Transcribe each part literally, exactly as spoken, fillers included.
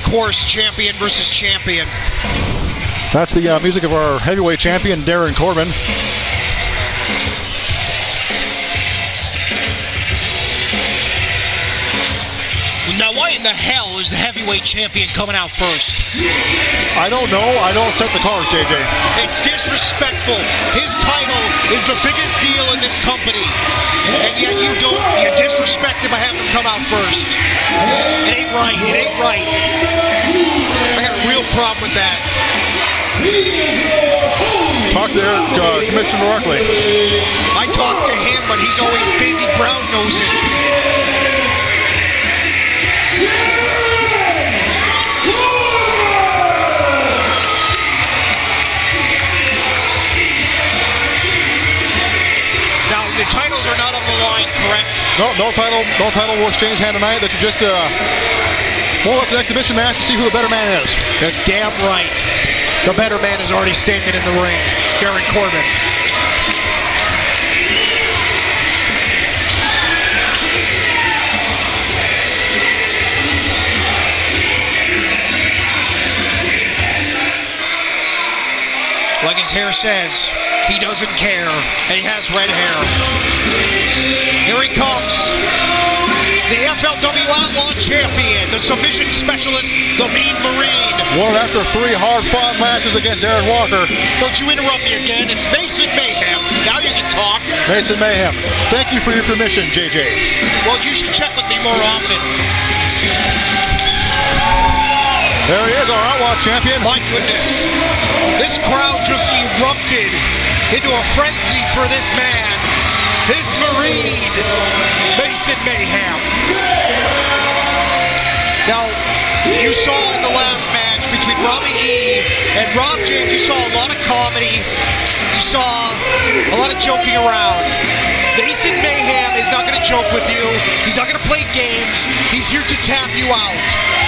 course, champion versus champion. That's the uh, music of our heavyweight champion, Darin Corbin. Now, why in the hell is the heavyweight champion coming out first? I don't know. I don't set the cards, J J. It's disrespectful. His title is the biggest deal in this company, and yet you don't. You disrespect him by having him come out first. It ain't right. It ain't right. I got a real problem with that. Talk to Eric, uh, Commissioner Barkley. I talk to him, but he's always busy brown nosing. The titles are not on the line, correct? No, no title, no title will exchange hand tonight. That's just uh, well, it's an exhibition match to see who the better man is. You're damn right. The better man is already standing in the ring, Darin Corbin. Like his hair says, he doesn't care, and he has red hair. Here he comes, the F L W Outlaw champion, the submission specialist, the Mean Marine. One after three hard-fought matches against Aaron Walker. Don't you interrupt me again, it's Macen Mayham. Now you can talk. Macen Mayham, thank you for your permission, J J. Well, you should check with me more often. There he is, our Outlaw champion. My goodness, this crowd just erupted into a frenzy for this man, his Marine, Macen Mayham. Now, you saw in the last match between Robbie E and Rob James, you saw a lot of comedy, you saw a lot of joking around. Macen Mayham is not going to joke with you, he's not going to play games, he's here to tap you out.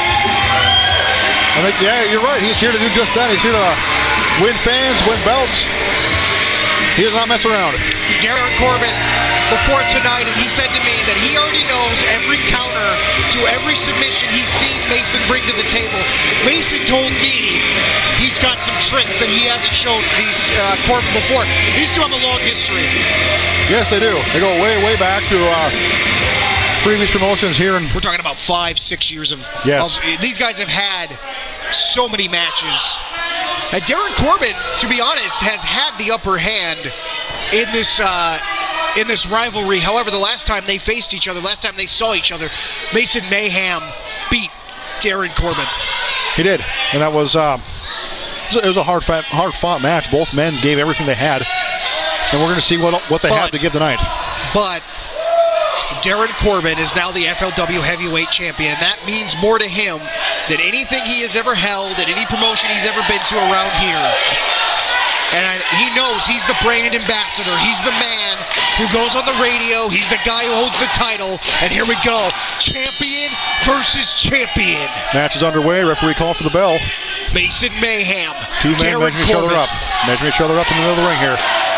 I think, yeah, you're right, he's here to do just that, he's here to win fans, win belts. He does not mess around. Darin Corbin, before tonight, and he said to me that he already knows every counter to every submission he's seen Macen bring to the table. Macen told me he's got some tricks that he hasn't shown these uh, Corbin before. These two have a long history. Yes, they do. They go way, way back to uh, previous promotions here. In We're talking about five, six years of, yes. of... These guys have had so many matches. Uh, Darin Corbin, to be honest, has had the upper hand in this uh, in this rivalry. However, the last time they faced each other, last time they saw each other, Macen Mayham beat Darin Corbin. He did, and that was uh, it was a hard, fought, hard fought match. Both men gave everything they had, and we're going to see what what they but, have to give tonight. But Darin Corbin is now the F L W Heavyweight Champion, and that means more to him than anything he has ever held at any promotion he's ever been to around here. And I, he knows he's the brand ambassador. He's the man who goes on the radio. He's the guy who holds the title. And here we go. Champion versus champion. Match is underway. Referee called for the bell. Macen Mayham. Two men Darin measuring each other up. Measuring each other up in the middle of the ring here.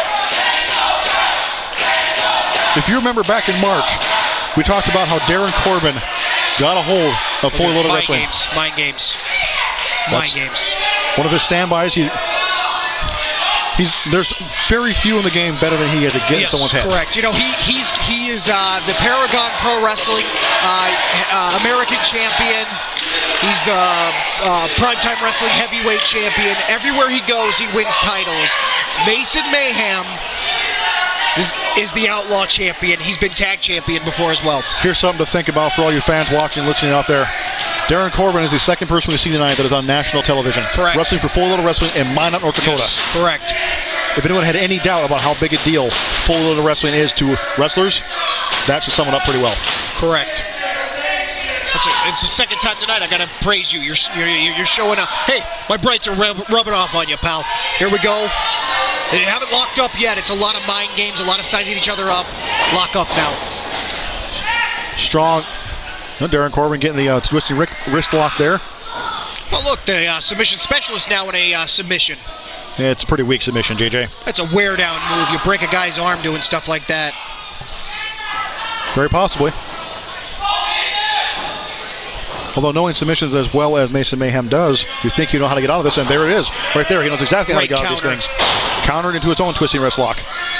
If you remember back in March, we talked about how Darin Corbin got a hold of Fully Loaded Mind Wrestling. games. Mind games. Mind games. One of his standbys. He, he's there's very few in the game better than he is at getting yes, someone's head. Correct. You know, he he's he is uh, the Paragon Pro Wrestling uh, uh, American champion. He's the uh, Primetime Wrestling Heavyweight champion. Everywhere he goes, he wins titles. Macen Mayham Is, is the Outlaw champion. He's been tag champion before as well. Here's something to think about for all you fans watching, listening out there. Darin Corbin is the second person we see tonight that is on national television. Correct. Wrestling for Full Loaded Wrestling in Minot, North Dakota. Yes, correct. If anyone had any doubt about how big a deal Full Loaded Wrestling is to wrestlers, that should sum it up pretty well. Correct. It's, a, it's the second time tonight I gotta praise you. You're you're, you're showing up. Hey, my brights are rub, rubbing off on you, pal. Here we go. They haven't locked up yet. It's a lot of mind games, a lot of sizing each other up. Lock up now. Strong. No, Darin Corbin getting the uh, twisting wrist lock there. Well, look, the uh, submission specialist now in a uh, submission. Yeah, it's a pretty weak submission, J J. That's a wear down move. You break a guy's arm doing stuff like that. Very possibly. Although knowing submissions as well as Macen Mayhem does, you think you know how to get out of this, and there it is. Right there, he knows exactly Great how to get counter. out of these things. Countered into its own twisting wrist lock.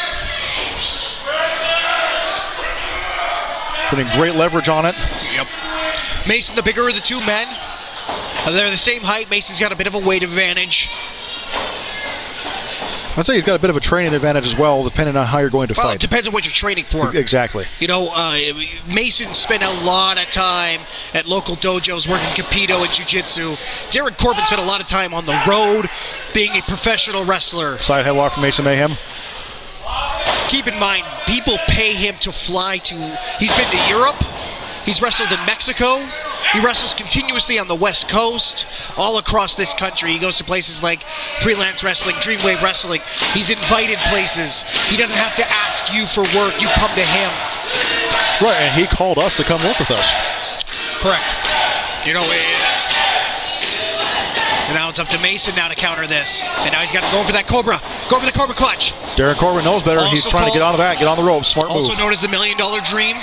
Putting great leverage on it. Yep. Macen, the bigger of the two men. Uh, They're the same height. Macen's got a bit of a weight advantage. I'd say he's got a bit of a training advantage as well, depending on how you're going to Well, fight. it depends on what you're training for. Exactly. You know, uh, Macen spent a lot of time at local dojos working Capito and Jiu-Jitsu. Darin Corbin spent a lot of time on the road being a professional wrestler. Side headlock from Macen Mayhem. Keep in mind, people pay him to fly to... He's been to Europe. He's wrestled in Mexico. He wrestles continuously on the West Coast, all across this country. He goes to places like Freelance Wrestling, Dreamwave Wrestling. He's invited places. He doesn't have to ask you for work. You come to him. Right, and he called us to come work with us. Correct. You know, it, and now it's up to Macen now to counter this. And now he's got to go for that Cobra. Go for the Cobra clutch. Darin Corbin knows better. Also He's trying to called- get out of that, get on the ropes. Smart Also move. known as the Million Dollar Dream.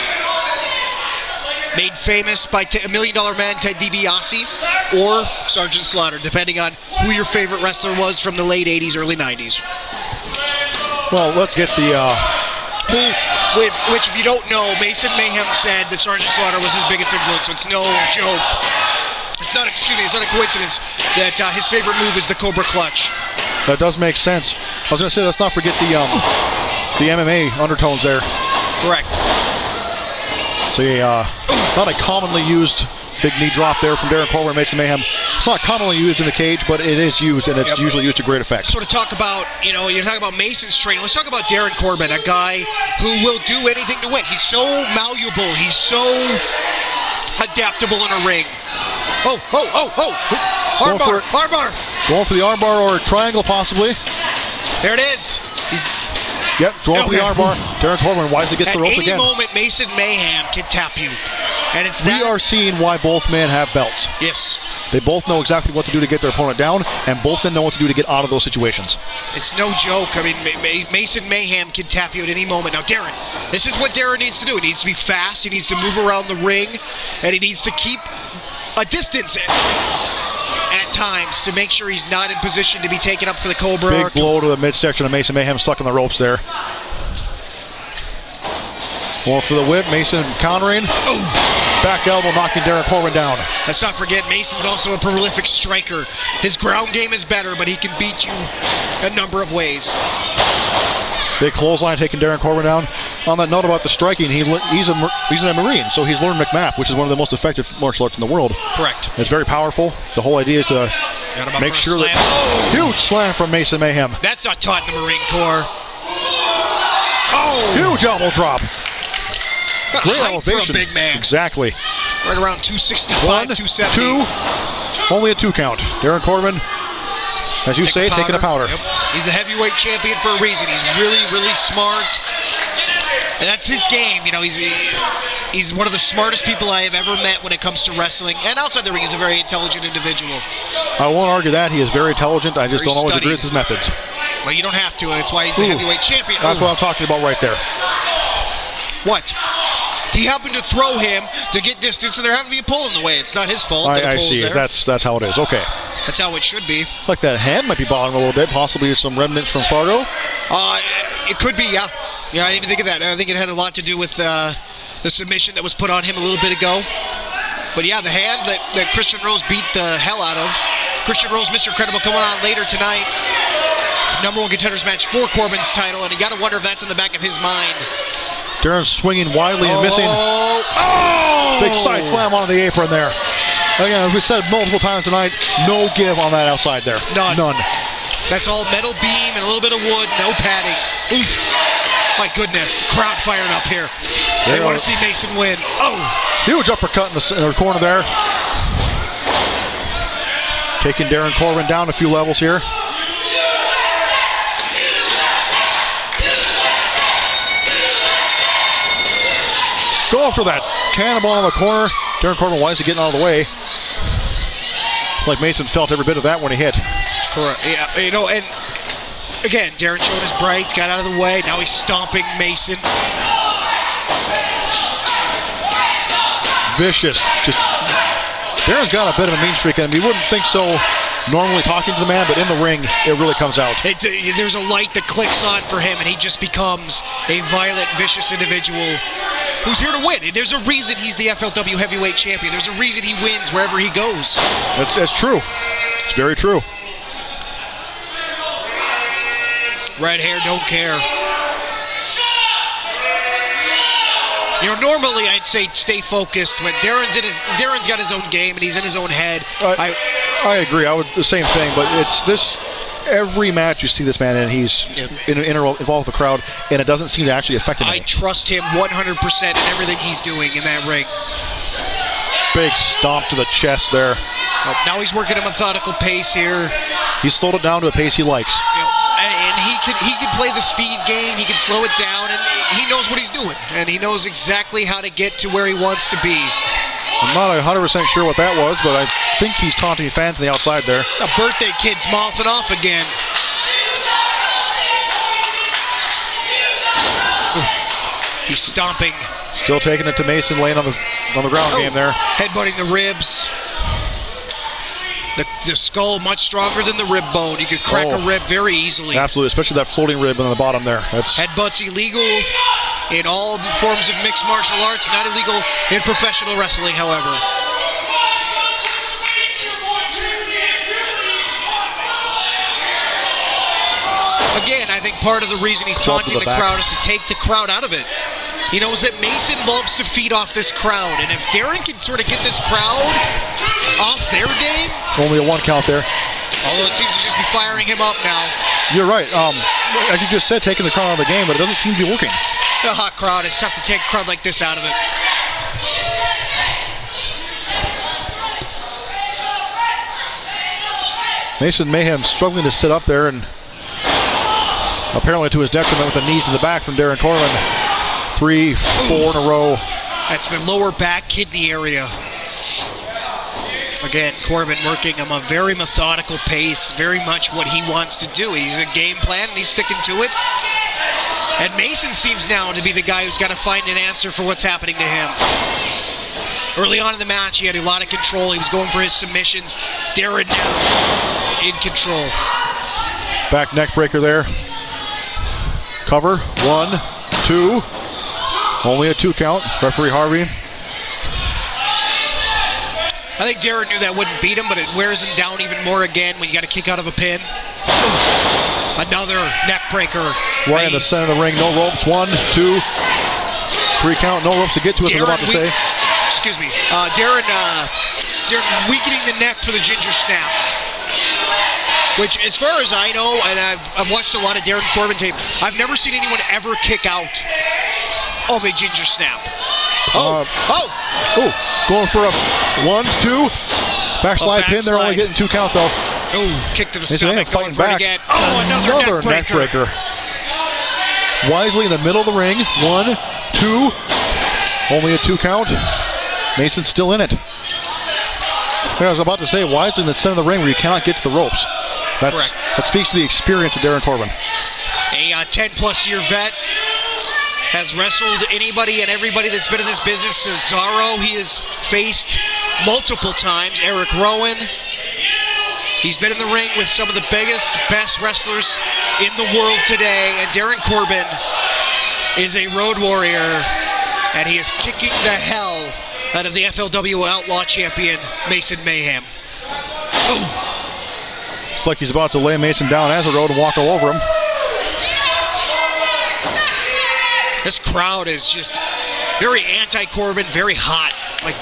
Made famous by t- a Million Dollar Man Ted DiBiase or Sergeant Slaughter, depending on who your favorite wrestler was from the late eighties, early nineties. Well, let's get the... Uh, Who, with, which, if you don't know, Macen Mayhem said that Sergeant Slaughter was his biggest influence, so it's no joke. It's not, excuse me, it's not a coincidence that uh, his favorite move is the Cobra Clutch. that does make sense. I was going to say, let's not forget the um, the M M A undertones there. Correct. So, uh, not a commonly used big knee drop there from Darin Corbin and Macen Mayhem. It's not commonly used in the cage, but it is used, and it's Yep. usually used to great effect. Sort of talk about, you know, you're talking about Mason's training. Let's talk about Darin Corbin, a guy who will do anything to win. He's so malleable. He's so adaptable in a ring. Oh, oh, oh, oh. Going for Armbar, it. armbar. Going for the armbar or a triangle, possibly. There it is. He's Yep, going for the Okay. armbar. Darin Corbin wisely gets At the ropes any again. moment, Macen Mayhem can tap you. And it's We that. are seeing why both men have belts. Yes. They both know exactly what to do to get their opponent down, and both men know what to do to get out of those situations. It's no joke. I mean, Ma- Ma- Macen Mayhem can tap you at any moment. Now, Darin, this is what Darin needs to do. He needs to be fast. He needs to move around the ring, and he needs to keep a distance at times to make sure he's not in position to be taken up for the Cobra. Big blow to the midsection of Macen Mayhem, stuck in the ropes there. Going for the whip, Macen countering. Back elbow knocking Darin Corbin down. Let's not forget, Mason's also a prolific striker. His ground game is better, but he can beat you a number of ways. Big clothesline taking Darin Corbin down. On that note about the striking, he, he's, a, he's a Marine, so he's learned McMap, which is one of the most effective martial arts in the world. Correct. It's very powerful. The whole idea is to Got him up make for a sure slam. that... Oh! Huge slam from Macen Mayhem. That's not taught in the Marine Corps. Oh! Huge elbow drop. Got Great height elevation. for a big man. Exactly. Right around two sixty-five, One, two seventy. two, only a two count. Darin Corbin, as you Take say, a taking a powder. Yep. He's the heavyweight champion for a reason. He's really, really smart. And that's his game. You know, he's he's one of the smartest people I have ever met when it comes to wrestling. And outside the ring, he's a very intelligent individual. I won't argue that. He is very intelligent. I just Very don't always studied. agree with his methods. Well, you don't have to. That's why he's the Ooh. heavyweight champion. That's Ooh. what I'm talking about right there. What? He happened to throw him to get distance, and there happened to be a pull in the way. It's not his fault that I, a I pull's see. there. That's that's how it is. Okay. That's how it should be. It's like that hand might be bothering him a little bit. Possibly some remnants from Fargo. Uh, it could be, yeah. Yeah, I didn't even think of that. I think it had a lot to do with uh, the submission that was put on him a little bit ago. But yeah, the hand that, that Christian Rose beat the hell out of. Christian Rose, Mister Incredible, coming on later tonight. Number one contenders match for Corbin's title, and you got to wonder if that's in the back of his mind. Darin swinging wildly and oh, missing. Oh! Big side slam onto the apron there. Again, as we said multiple times tonight, no give on that outside there. None. None. That's all metal beam and a little bit of wood, no padding. Oof. My goodness, crowd firing up here. They There want are- to see Macen win. Oh! Huge uppercut in the, in the corner there. Taking Darin Corbin down a few levels here. Going for that cannonball in the corner. Darin Corbin wisely getting out of the way. Like Macen felt every bit of that when he hit. Correct. Yeah, you know, and again, Darin showed his brights, got out of the way. Now he's stomping Macen. Vicious. Just Darin's got a bit of a mean streak in him. You wouldn't think so normally talking to the man, but in the ring, it really comes out. It's a, there's a light that clicks on for him, and he just becomes a violent, vicious individual who's here to win. There's a reason he's the F L W Heavyweight Champion. There's a reason he wins wherever he goes. That's, that's true. It's very true. Red hair, don't care. You know, normally I'd say stay focused, but Darin's in his Darin's got his own game and he's in his own head. I, I, I agree. I would the same thing, but it's this. Every match you see this man in, he's yep. in, in, involved with the crowd, and it doesn't seem to actually affect him. I trust him one hundred percent in everything he's doing in that ring. Big stomp to the chest there. Well, now he's working a methodical pace here. He slowed it down to a pace he likes. You know, and, and he can he can play the speed game. He can slow it down, and he knows what he's doing, and he knows exactly how to get to where he wants to be. I'm not one hundred percent sure what that was, but I think he's taunting fans on the outside there. A birthday kid's mouthing off again. Ooh. He's stomping. Still taking it to Macen, laying on the on the ground oh. game there. Headbutting the ribs. The, the skull much stronger than the rib bone. You could crack oh. a rib very easily. Absolutely, especially that floating rib on the bottom there. That's Headbutts illegal in all forms of mixed martial arts, not illegal in professional wrestling, however. Again, I think part of the reason he's taunting the, the crowd is to take the crowd out of it. He knows that Macen loves to feed off this crowd, and if Darin can sort of get this crowd off their game. Only a one count there. Although it seems to just be firing him up now. You're right. Um, as you just said, taking the crowd out of the game, but it doesn't seem to be working. A hot crowd. It's tough to take a crowd like this out of it. Macen Mayham struggling to sit up there, and apparently to his detriment with the knees to the back from Darin Corbin. Three, four in a row. That's the lower back kidney area. Again, Corbin working him a very methodical pace, very much what he wants to do. He's a game plan and he's sticking to it. And Macen seems now to be the guy who's got to find an answer for what's happening to him. Early on in the match, he had a lot of control. He was going for his submissions. Darin now in control. Back neck breaker there. Cover, one, two. Only a two count. Referee Harvey. I think Darin knew that wouldn't beat him, but it wears him down even more again when you got to kick out of a pin. Ooh. Another neck breaker. Right in the center of the ring. No ropes. One, two, three count. No ropes to get to it. I'm about to say. Excuse me. Uh, Darin, uh, Darin weakening the neck for the ginger snap. Which, as far as I know, and I've, I've watched a lot of Darin Corbin tape, I've never seen anyone ever kick out of a ginger snap. Oh, uh, oh. Oh, going for a one, two. Backslide oh, pin. They're only getting two count, though. Oh, kick to the stomach, going for back. it again. Oh, another, another neck, breaker. neck breaker. Wisely in the middle of the ring. One, two. Only a two count. Mason's still in it. I was about to say, Wisely in the center of the ring where you cannot get to the ropes. That's, Correct. That speaks to the experience of Darin Corbin. A uh, ten plus year vet. Has wrestled anybody and everybody that's been in this business. Cesaro, he has faced multiple times. Eric Rowan. He's been in the ring with some of the biggest, best wrestlers in the world today. And Darin Corbin is a road warrior. And he is kicking the hell out of the F L W Outlaw champion, Macen Mayham. Oh. It's like he's about to lay Macen down as a road and walk all over him. This crowd is just very anti-Corbin, very hot. Like,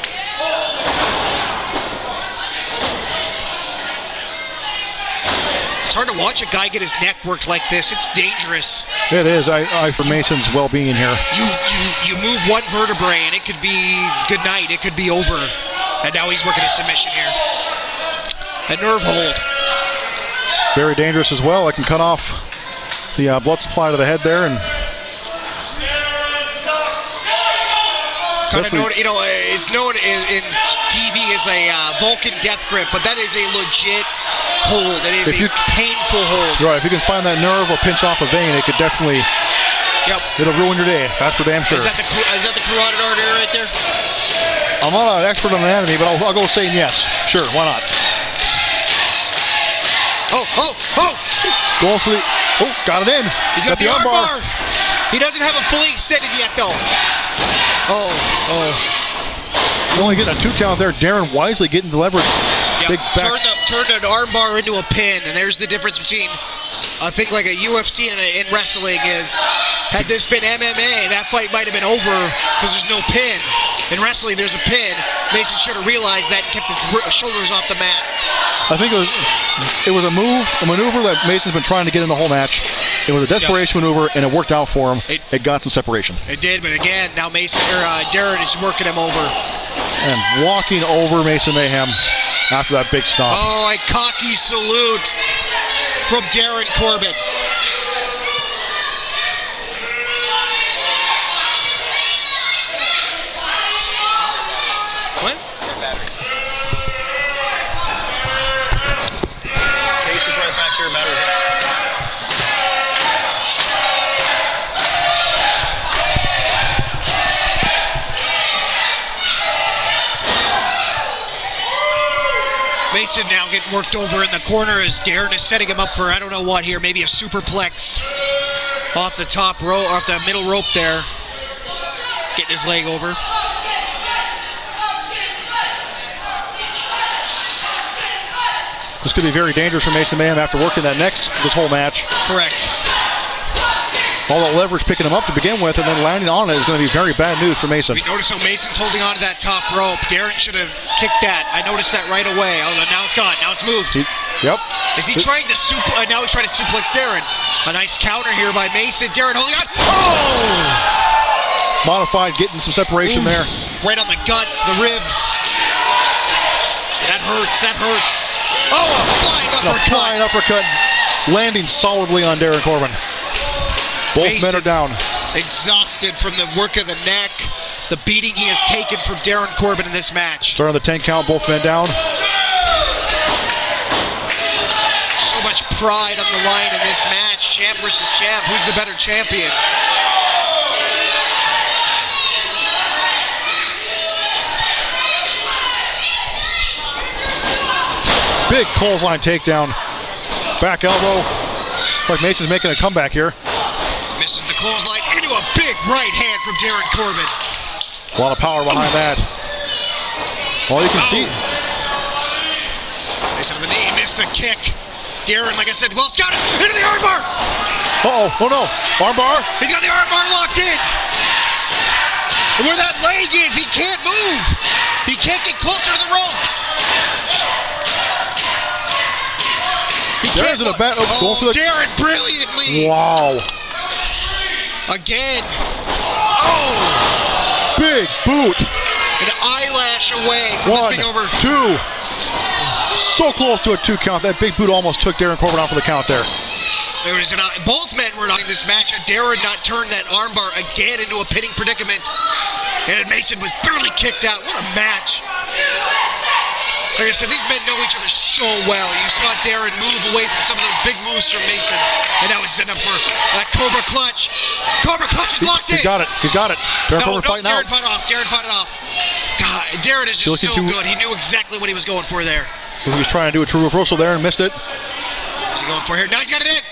it's hard to watch a guy get his neck worked like this. It's dangerous. It is. I, I for Mason's well-being here. You, you you move one vertebrae and it could be good night. It could be over. And now he's working a submission here. A nerve hold. Very dangerous as well. I can cut off the uh, blood supply to the head there and. Kind of known, you know, it's known in, in T V as a uh, Vulcan death grip, but that is a legit hold. It is if a you, painful hold. Right, if you can find that nerve or pinch off a vein, it could definitely, yep. It'll ruin your day. That's for damn sure. Is that the, is that the carotid artery right there? I'm not an expert on anatomy, but I'll, I'll go saying yes. Sure, why not? Oh, oh, oh! Going for the, oh, got it in. He's got, got the, the arm bar. bar. He doesn't have it fully extended yet, though. Oh, oh. Only getting a two count there. Darin wisely getting the leverage. Yep. Big back. Turn, the, turn an arm bar into a pin, and there's the difference between, I think, like a U F C and a, in wrestling is, had this been M M A, that fight might have been over because there's no pin. In wrestling, there's a pin. Macen should have realized that and kept his shoulders off the mat. I think it was it was a move, a maneuver that Mason's been trying to get in the whole match. It was a desperation yep. maneuver, and it worked out for him. It, it got some separation. It did, but again, now Macen or uh, Darin is working him over. And walking over Macen Mayham after that big stomp. Oh, a cocky salute from Darin Corbin. What? Case is right back here, matters. Macen now getting worked over in the corner as Darin is setting him up for I don't know what here, maybe a superplex off the top row, off the middle rope there. Getting his leg over. This could be very dangerous for Macen Mayham after working that next this whole match. Correct. All that leverage picking him up to begin with and then landing on it is going to be very bad news for Macen. We notice how Mason's holding on to that top rope. Darin should have kicked that. I noticed that right away. Oh, now it's gone. Now it's moved. He, yep. Is he it, trying to suplex? Uh, now he's trying to suplex Darin. A nice counter here by Macen. Darin holding on. Oh! Modified, getting some separation Ooh, there. Right on the guts, the ribs. That hurts. That hurts. Oh, a flying uppercut. A flying uppercut, landing solidly on Darin Corbin. Both Macen men are down. Exhausted from the work of the neck, the beating he has taken from Darin Corbin in this match. Starting the ten count, both men down. So much pride on the line in this match. Champ versus champ. Who's the better champion? Big clothesline takedown. Back elbow. Looks like Mason's making a comeback here. Misses the clothesline into a big right hand from Darin Corbin. A lot of power behind Ooh. that. Well, you can oh. see. Macen to the knee, missed the kick. Darin, like I said, well, got it into the armbar. Uh-oh, oh no, armbar. He's got the armbar locked in. And where that leg is, he can't move. He can't get closer to the ropes. He Darin's in a bat. Oh, oh, going for the... Darin brilliantly. Wow. Again. Oh! Big boot. An eyelash away from One, this being over. Two. So close to a two count. That big boot almost took Darin Corbin off for the count there. There was an, both men were not in this match. And Darin not turned that armbar again into a pinning predicament. And Macen was barely kicked out. What a match. Like I said, these men know each other so well. You saw Darin move away from some of those big moves from Macen. And now he's setting up for that Cobra Clutch. Cobra Clutch is locked he, in. He's got it. He's got it. Darin no, Corbin no, fighting Darin out. fought it off. Darin fought it off. God, Darin is just so to, good. He knew exactly what he was going for there. He was trying to do a true reversal there and missed it. What's he going for here? Now he's got it in.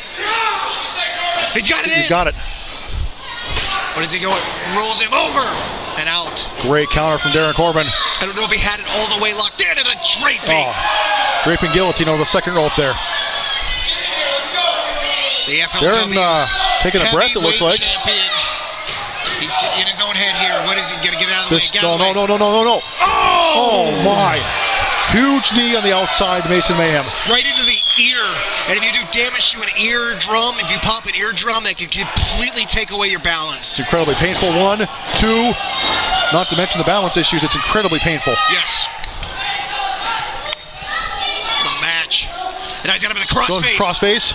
He's got it he's in. He's got it. What is he going? Rolls him over and out. Great counter from Darin Corbin. I don't know if he had it all the way locked in and a draping. Oh, draping guillotine over the second rope there. The F L W Darin uh, taking a breath, it looks like. Champion. He's in his own head here. What is he going to get out of the this, way? Get no, out of the no, way. no, no, no, no, no. Oh! Oh, my. Huge knee on the outside, Macen Mayham. Right into the ear. And if you do damage to an eardrum, if you pop an eardrum, that could completely take away your balance. It's incredibly painful. One, two. Not to mention the balance issues, it's incredibly painful. Yes. The match. And now he's got him in the crossface. Crossface.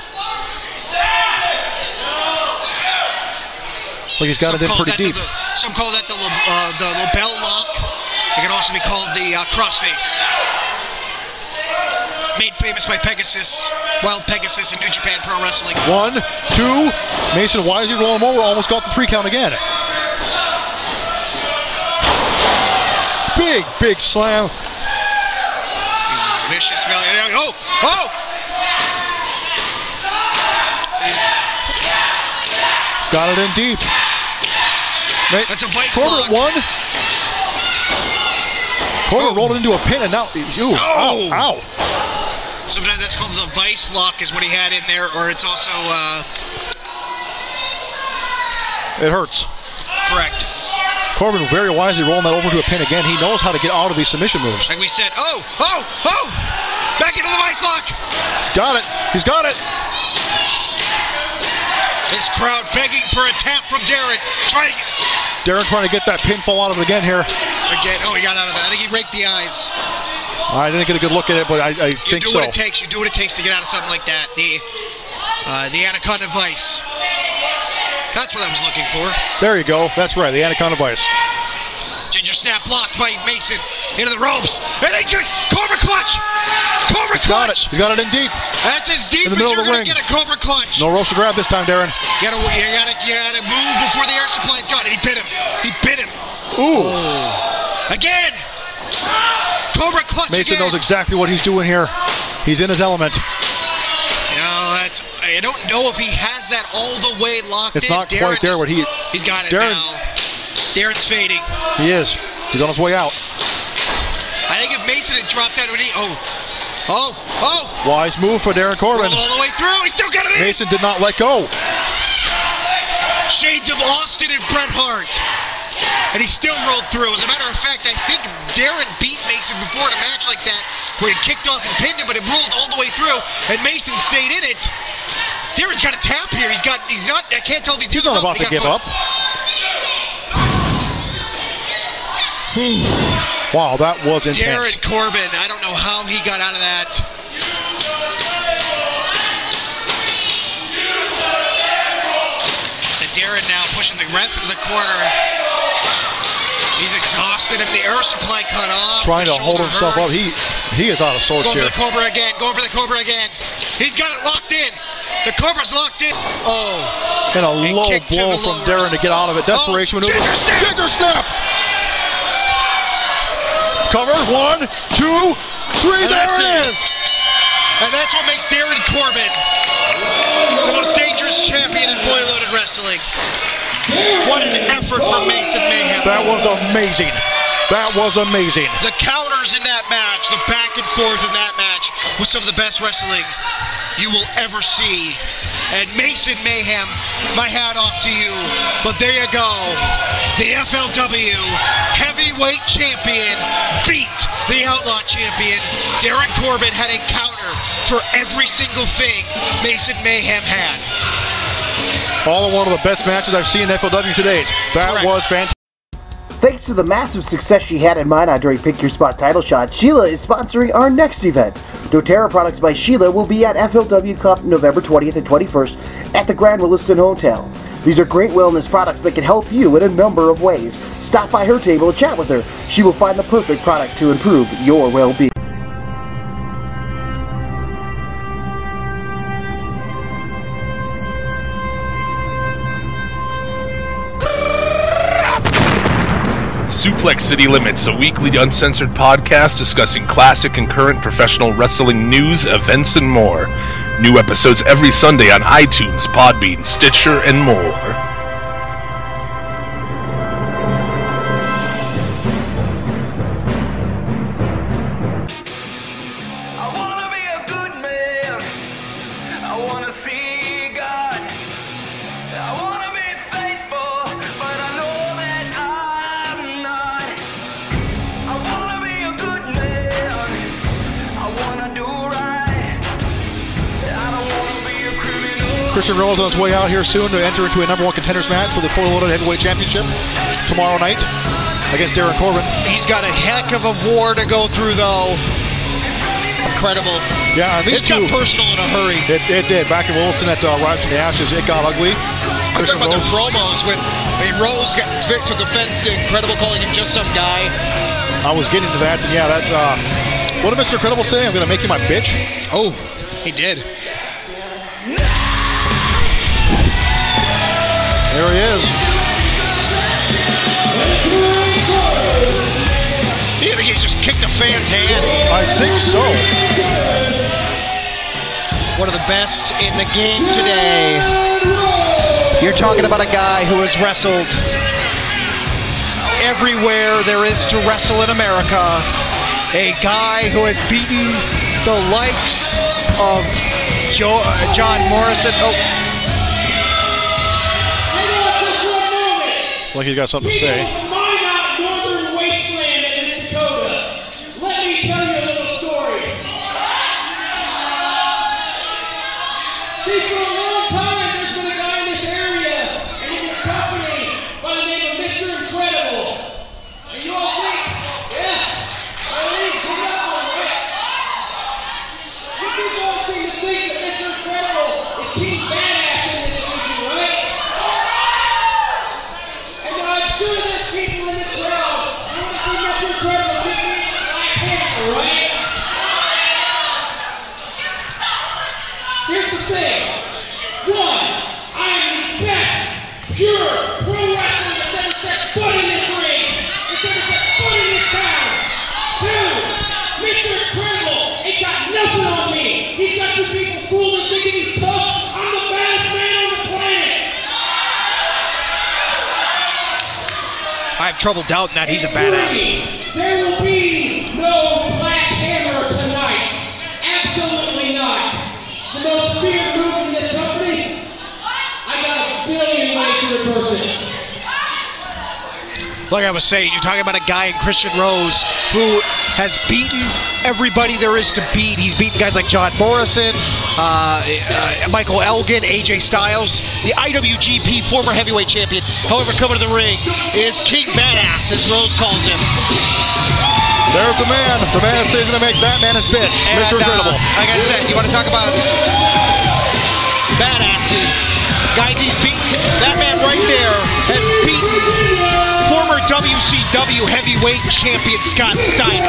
Like he's got some it in pretty deep. The, some call that the, uh, the lapel lock. It can also be called the uh, crossface. Made famous by Pegasus, Wild Pegasus in New Japan Pro Wrestling. One, two. Macen wisely rolling him over, almost got the three count again. big, big slam. Vicious belly. Oh, oh! He's got it in deep. That's a vice Corbin lock. One. Corbin Oh. rolled it into a pin and now, ooh, Oh. ow, ow. Sometimes that's called the vice lock is what he had in there, or it's also, uh... It hurts. correct. Corbin very wisely rolling that over to a pin again. He knows how to get out of these submission moves. Like we said, oh, oh, oh! Back into the vice lock! He's got it. He's got it. This crowd begging for a tap from Darin. Trying to get... Darin trying to get that pinfall out of it again here. Again, oh, he got out of that. I think he raked the eyes. I didn't get a good look at it, but I, I You think do so. what it takes. You do what it takes to get out of something like that. The, uh, the Anaconda Vice. That's what I was looking for. There you go. That's right, the Anaconda Vice. Ginger snap blocked by Macen into the ropes. And they get Cobra clutch. Cobra He's got it. clutch. He's got it in deep. That's as deep In the as middle you're of the going to ring. get a Cobra clutch. No ropes to grab this time, Darin. You gotta, you gotta, you gotta move before the air supply's gone. And he bit him. He bit him. Ooh. Oh. Again. Cobra clutch Macen again. knows exactly what he's doing here. He's in his element. No, that's. I don't know if he has that all the way locked It's in. not Darin quite there, just- but he. He's got it Darin- now. Darin's fading. He is. He's on his way out. I think if Macen had dropped that, would he? Oh, oh, oh! Wise move for Darin Corbin. Rolled all the way through. He still got it in. Macen did not let go. Shades of Austin and Bret Hart. And he still rolled through. As a matter of fact, I think Darin beat Macen before in a match like that, where he kicked off and pinned him, but it rolled all the way through, and Macen stayed in it. Darin's got a tap here. He's got. He's not. I can't tell if he's. He's doing not the about rope. to He give got up. Wow, that was intense. Darin Corbin. I don't know how he got out of that. And Darin now pushing the ref into the corner. He's exhausted. I mean, the air supply cut off. Trying The to hold shoulder himself up. hurts. He he is out of sorts Going here. for the Cobra again. Going for the Cobra again. He's got it locked in. The Cobra's locked in. Oh. And a And low kick to blow the from lowers. Darin to get out of it. Desperation Oh, maneuver. ginger snap. Ginger snap. Cover. One, two, three. And There that's it it. is. And that's what makes Darin Corbin the most dangerous champion in fully loaded wrestling. What an effort from Macen Mayhem. That was amazing. That was amazing. The counters in that match, the back and forth in that match was some of the best wrestling you will ever see. And Macen Mayhem, my hat off to you. But there you go. The F L W Heavyweight Champion beat the Outlaw Champion. Darin Corbin had a counter for every single thing Macen Mayhem had. All in one of the best matches I've seen in F L W to date. That Correct. was fantastic. Thanks to the massive success she had in Minot during Pick Your Spot title shot, Sheila is sponsoring our next event. doTERRA products by Sheila will be at F L W Cup November twentieth and twenty-first at the Grand Williston Hotel. These are great wellness products that can help you in a number of ways. Stop by her table and chat with her. She will find the perfect product to improve your well-being. Suplex City Limits, a weekly uncensored podcast discussing classic and current professional wrestling news, events, and more. New episodes every Sunday on iTunes, Podbean, Stitcher, and more. Christian Rose on his way out here soon to enter into a number one contenders match for the fully loaded heavyweight championship tomorrow night against Darin Corbin. He's got a heck of a war to go through, though. Incredible. Yeah, I think It's got too. personal in a hurry. It, it did. Back in Williston at uh, Rise from the Ashes, it got ugly. I'm Christian talking about the Rose, promos when I mean Rose got, Vic took offense to Incredible calling him just some guy. I was getting to that, and yeah, that. Uh, what did Mister Incredible say? I'm going to make you my bitch. Oh, he did. There he is. He fan's hand? I think so. One of the best in the game today. You're talking about a guy who has wrestled everywhere there is to wrestle in America. A guy who has beaten the likes of Jo uh, John Morrison. Oh. Looks like he's got something to say. I have trouble doubting that he's a badass. There will be no black hammer tonight. Absolutely not. The most fierce move in this company. I got a billion ways to reverse it. Like I was saying, you're talking about a guy in Christian Rose who has beaten everybody there is to beat. He's beaten guys like John Morrison, uh, uh, Michael Elgin, A J Styles, the I W G P former heavyweight champion. However, coming to the ring is King Badass, as Rose calls him. There's the man. The man that's going to make Batman his bitch, And, Mister Incredible. Uh, like I said, you want to talk about badasses, guys he's beaten. That man right there has beaten former W C W heavyweight champion Scott Steiner.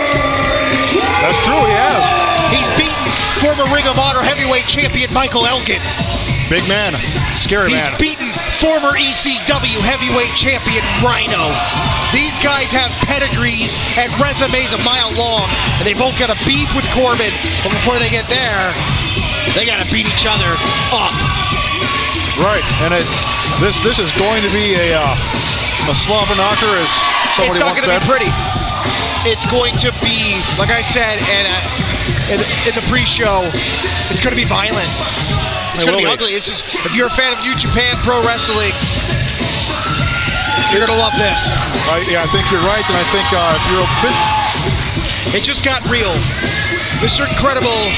That's true, he has. He's beaten former Ring of Honor heavyweight champion Michael Elgin. Big man, scary He's man. beaten former E C W heavyweight champion Rhino. These guys have pedigrees and resumes a mile long, and they both got a beef with Corbin. But before they get there, they got to beat each other up. Right, and it, this this is going to be a uh, a slobber knocker, as somebody It's not once going to said. be pretty. It's going to be, like I said, and uh, in, the, in the pre-show, it's going to be violent. It's It going to be will ugly. It's just, if you're a fan of New Japan Pro Wrestling, you're going to love this. I, yeah, I think you're right, and I think uh, if you're a bit... It just got real. Mister Incredible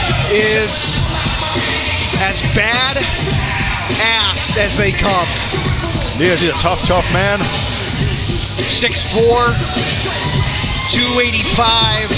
is as bad ass as they come. He is, he's a tough, tough man. six four, two eighty-five,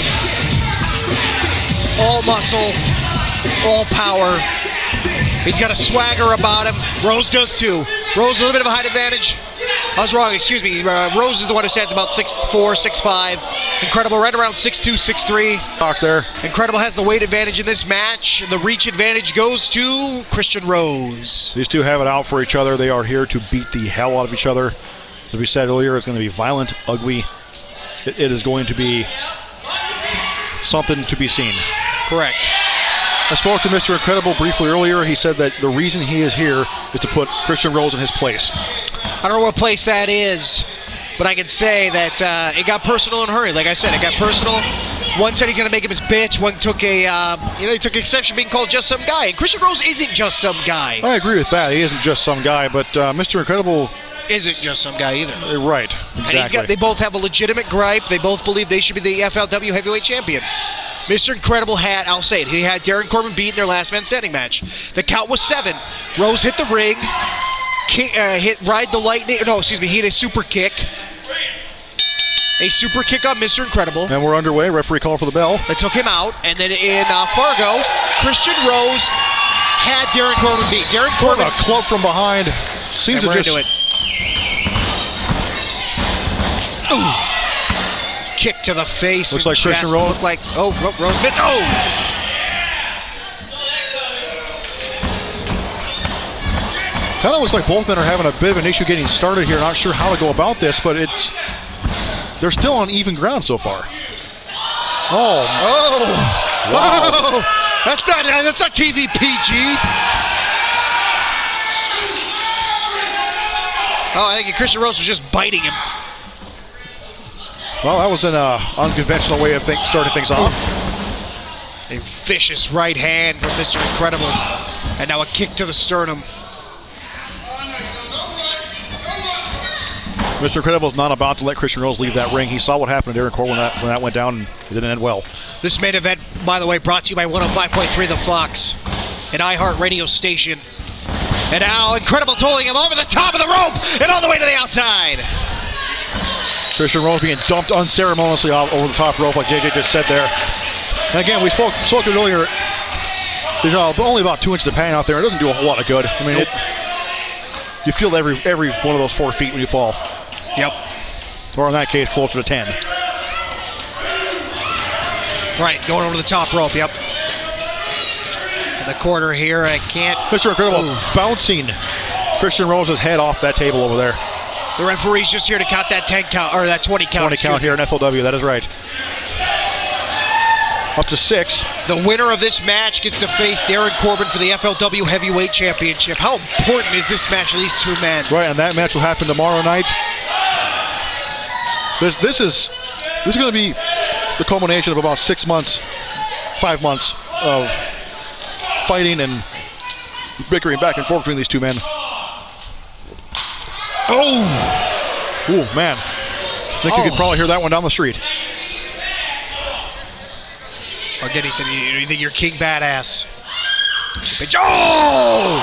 all muscle, all power. He's got a swagger about him. Rose does too. Rose a little bit of a height advantage. I was wrong, excuse me. Uh, Rose is the one who stands about six four, six five. Incredible right around six two, six three. Talk there. Incredible has the weight advantage in this match. The reach advantage goes to Christian Rose. These two have it out for each other. They are here to beat the hell out of each other. As we said earlier, it's going to be violent, ugly. It, it is going to be something to be seen. Correct. I spoke to Mister Incredible briefly earlier. He said that the reason he is here is to put Christian Rose in his place. I don't know what place that is, but I can say that uh, it got personal in a hurry. Like I said, it got personal. One said he's going to make him his bitch. One took a, uh, you know, he took exception being called just some guy. And Christian Rose isn't just some guy. I agree with that. He isn't just some guy, but uh, Mister Incredible Isn't just some guy either. Uh, right, exactly. And he's got, they both have a legitimate gripe. They both believe they should be the F L W Heavyweight Champion. Mister Incredible had, I'll say it, he had Darin Corbin beat in their last man standing match. The count was seven. Rose hit the ring, kick, uh, hit ride the lightning, no, excuse me, he hit a super kick. A super kick on Mister Incredible. And we're underway. Referee call for the bell. That took him out. And then in uh, Fargo, Christian Rose had Darin Corbin beat. Darin Corbin. A club from behind. Seems and to we're just... into it. Ooh. Kick to the face. Looks and like Christian chest. Rose. Looked like, oh, Rose missed. Oh! Kind of looks like both men are having a bit of an issue getting started here. Not sure how to go about this, but it's... They're still on even ground so far. Oh. Oh. Wow. Oh. That's not, that's not T V P G. Oh, I think Christian Rose was just biting him. Well, that was an uh, unconventional way of think, starting things off. A vicious right hand from Mister Incredible. And now a kick to the sternum. Mister Incredible is not about to let Christian Rose leave that ring. He saw what happened to Darin Corbin when that, when that went down, and it didn't end well. This main event, by the way, brought to you by one oh five point three The Fox, an iHeart radio station. And now Incredible tolling him over the top of the rope and all the way to the outside. Christian Rose being dumped unceremoniously over the top rope, like J J just said there. And again, we spoke spoke earlier. There's uh, only about two inches of padding out there. It doesn't do a whole lot of good. I mean, nope. it, you feel every every one of those four feet when you fall. Yep. Or in that case, closer to ten. Right, going over the top rope. Yep. In the corner here, I can't. Mister Incredible Ooh. bouncing Christian Rose's head off that table over there. The referee's just here to count that ten count or that twenty count. twenty count here in F L W. That is right. Up to six. The winner of this match gets to face Darin Corbin for the F L W Heavyweight Championship. How important is this match for these two men? Right, and that match will happen tomorrow night. This this is this is going to be the culmination of about six months, five months of fighting and bickering back and forth between these two men. Oh! Ooh, man. I think Oh. you could probably hear that one down the street. Again, he said, you, you think you're King Badass. Oh!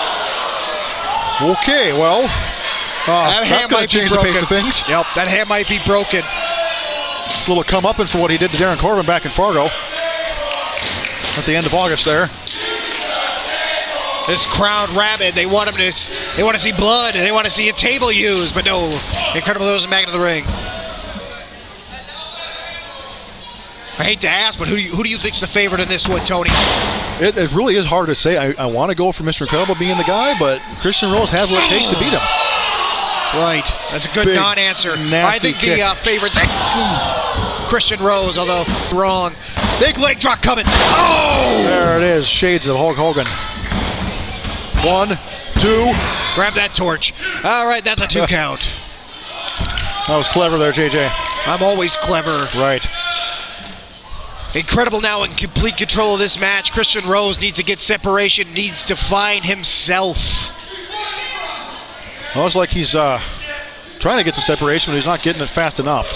Okay, well, uh, That that's hand going might to be change the broken. pace of things. Yep, that hand might be broken. A little comeuppance for what he did to Darin Corbin back in Fargo at the end of August there. This crowd rabid. They want him to. They want to see blood. They want to see a table used, but no. Incredible throws him back into the ring. I hate to ask, but who do you, who do you think's the favorite in this one, Tony? It, it really is hard to say. I, I want to go for Mister Incredible being the guy, but Christian Rose has what it takes to beat him. Right. That's a good Big, non-answer. I nasty think kick. the uh, favorite's Christian Rose, although wrong. Big leg drop coming. Oh! There it is. Shades of Hulk Hogan. One, two. Grab that torch. All right, that's a two count. That was clever there, J J. I'm always clever. Right. Incredible now in complete control of this match. Christian Rose needs to get separation, needs to find himself. Well, it's like he's uh, trying to get the separation, but he's not getting it fast enough.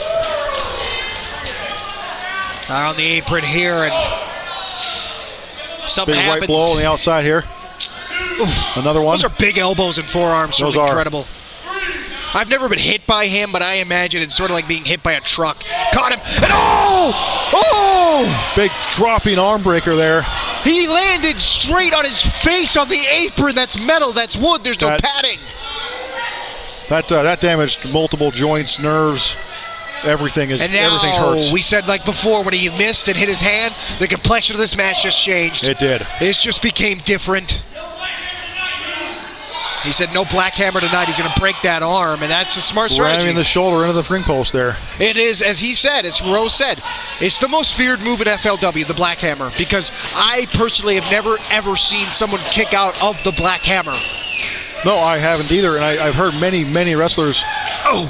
On the apron here, and something Big happens. right blow on the outside here. Oof. Another one. Those are big elbows and forearms from Those are. Incredible. I've never been hit by him, but I imagine it's sort of like being hit by a truck. Caught him, and oh! Oh! Big dropping arm breaker there. He landed straight on his face on the apron. That's metal, that's wood, there's no That- padding. That uh, that damaged multiple joints, nerves, everything is And everything now, hurts. we said like before, when he missed and hit his hand, the complexion of this match just changed. It did. It just became different. He said no black hammer tonight. He's going to break that arm, and that's a smart strategy. Ramming the shoulder into the ring post there. It is, as he said, as Rose said, it's the most feared move at F L W, the black hammer, because I personally have never, ever seen someone kick out of the black hammer. No, I haven't either, and I, I've heard many, many wrestlers. Oh!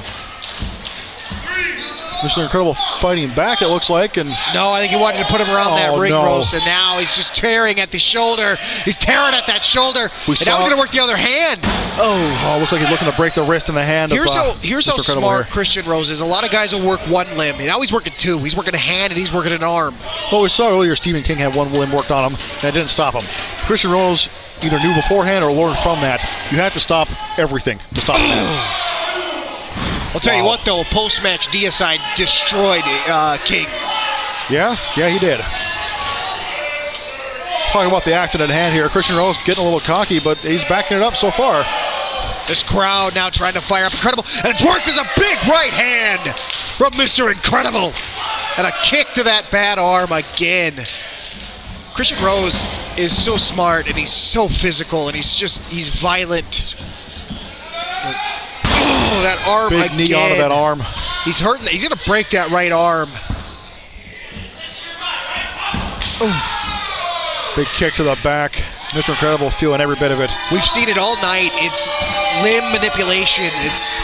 Mister Incredible fighting back, it looks like, and No, I think he wanted to put him around that Oh, ring no. roast, and now he's just tearing at the shoulder. He's tearing at that shoulder, We and now saw- he's going to work the other hand. Oh! oh, looks like he's looking to break the wrist and the hand Here's of uh, how here's how Mister Incredible smart here. Christian Rose is. A lot of guys will work one limb, and now he's working two. He's working a hand, and he's working an arm. Well, we saw earlier Stephen King had one limb worked on him, and it didn't stop him. Christian Rose either knew beforehand or learned from that. You have to stop everything to stop that. I'll tell you Wow. what, though, post-match, D S I destroyed uh, King. Yeah, yeah, he did. Talking about the action at hand here, Christian Rose getting a little cocky, but he's backing it up so far. This crowd now trying to fire up Incredible, and it's worked as a big right hand from Mister Incredible. And a kick to that bad arm again. Christian Rose is so smart, and he's so physical, and he's just, he's violent. Oh, that arm Big again. knee onto that arm. He's hurting, he's gonna break that right arm. Ooh. Big kick to the back. Mister Incredible feeling every bit of it. We've seen it all night. It's limb manipulation. It's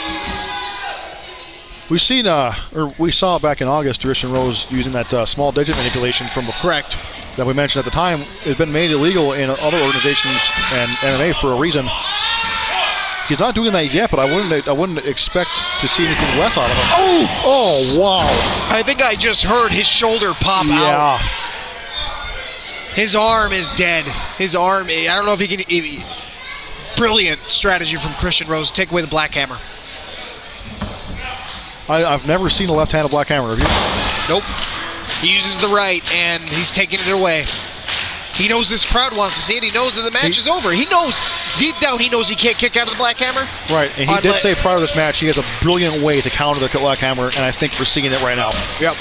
We've seen, uh, or we saw back in August, Christian Rose using that uh, small digit manipulation from correct that we mentioned at the time. It's been made illegal in other organizations and M M A for a reason. He's not doing that yet, but I wouldn't I wouldn't expect to see anything less out of him. Oh! Oh, wow. I think I just heard his shoulder pop yeah. out. His arm is dead. His arm, I don't know if he can, if, brilliant strategy from Christian Rose, take away the black hammer. I, I've never seen a left-handed black hammer, have you? Nope. He uses the right, and he's taking it away. He knows this crowd wants to see it. He knows that the match he, is over. He knows, deep down, he knows he can't kick out of the black hammer. Right, and he did say prior to this match he has a brilliant way to counter the black hammer, and I think we're seeing it right now. Yep.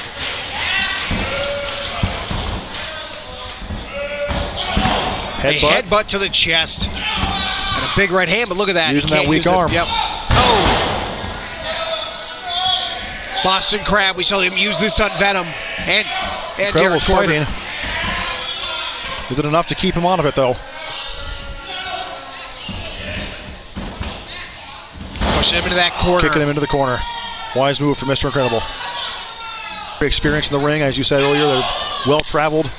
Headbutt. A headbutt to the chest. And a big right hand, but look at that. Using that weak use arm. It. Yep. Oh! Boston Crab, we saw him use this on Venom. And, and Darin Corbin. Fighting. Is it enough to keep him out of it, though? Pushing him into that corner. Kicking him into the corner. Wise move for Mister Incredible. Experience in the ring, as you said earlier. They're well-traveled.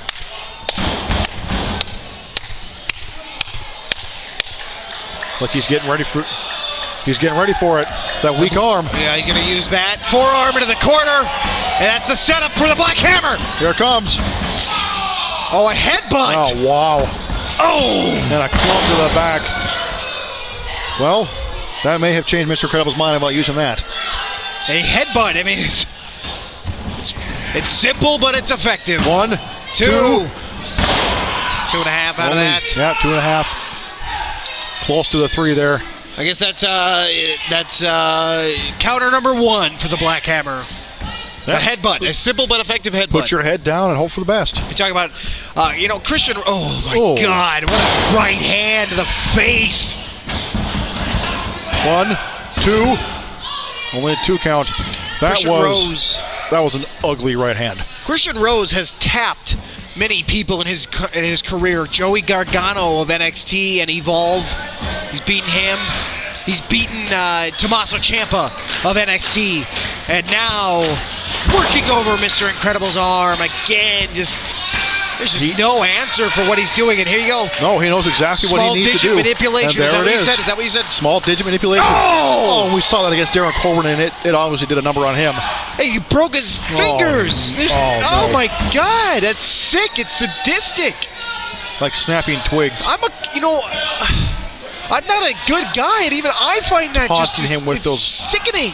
Look, he's getting ready for he's getting ready for it. That weak arm. Yeah, he's going to use that. Forearm into the corner. And that's the setup for the black hammer. Here it comes. Oh, a headbutt. Oh, wow. Oh! And a club to the back. Well, that may have changed Mister Incredible's mind about using that. A headbutt. I mean, it's it's, it's simple, but it's effective. One, two, two, two and a half out only, of that. Yeah, two and a half. Close to the three there. I guess that's uh that's uh counter number one for the black hammer. A headbutt, a simple but effective headbutt. Put your head down and hope for the best. You're talking about, uh, you know, Christian. Oh my oh. God! What a right hand to the face. One, two, only a two count. That Christian was Rose. that was an ugly right hand. Christian Rose has tapped many people in his in his career. Joey Gargano of N X T and Evolve. He's beaten him. He's beaten uh, Tommaso Ciampa of N X T. And now working over Mister Incredible's arm again. Just there's just he, no answer for what he's doing. And here you go. No, he knows exactly Small what he needs to do. Small digit manipulation. Is that what it you is. said? Is that what you said? Small digit manipulation. Oh! Oh, and we saw that against Darin Corbin, and it, it obviously did a number on him. Hey, you broke his fingers. Oh, oh, oh no. my God, that's sick. It's sadistic. Like snapping twigs. I'm a, you know, I'm not a good guy, and even I find that just, Taunting just him with it's those sickening.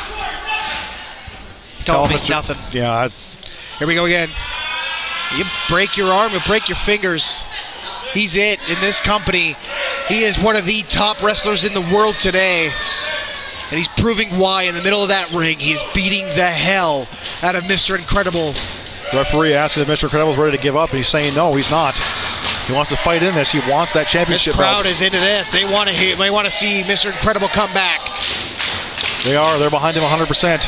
Tell me nothing. Yeah. That's, Here we go again. You break your arm, you break your fingers. He's it in this company. He is one of the top wrestlers in the world today. And he's proving why in the middle of that ring. He is beating the hell out of Mister Incredible. The referee asking if Mister Incredible is ready to give up, and he's saying no, he's not. He wants to fight in this. He wants that championship. This crowd belt. is into this. They want to hear, they want to see Mister Incredible come back. They are. They're behind him one hundred percent.